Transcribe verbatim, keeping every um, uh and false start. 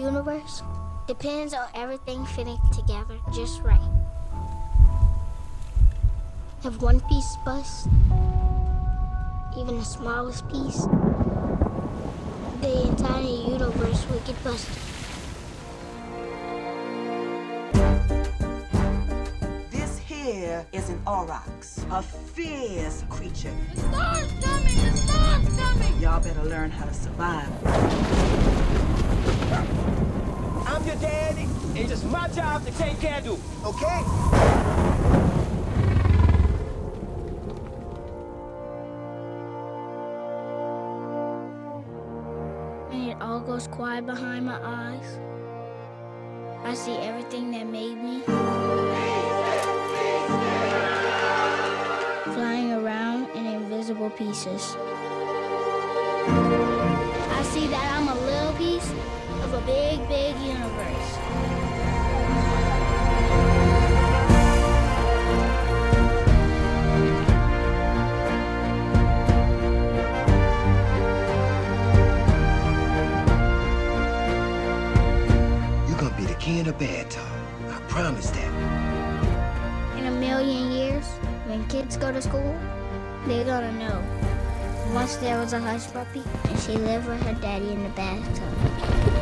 universe depends on everything fitting together just right. If one piece busts, even the smallest piece, the entire universe will get busted. This here is an aurochs, a fierce creature. The star's coming! The star's coming! Y'all better learn how to survive. I'm your daddy, and it's just my job to take care of you, okay? And it all goes quiet behind my eyes. I see everything that made me flying around in invisible pieces. I see that I'm a little piece of a big, big universe. You're gonna be the king of bad talk. I promise that. In a million years, when kids go to school, they're gonna know. Once there was a hush puppy, and she lived with her daddy in the bathtub.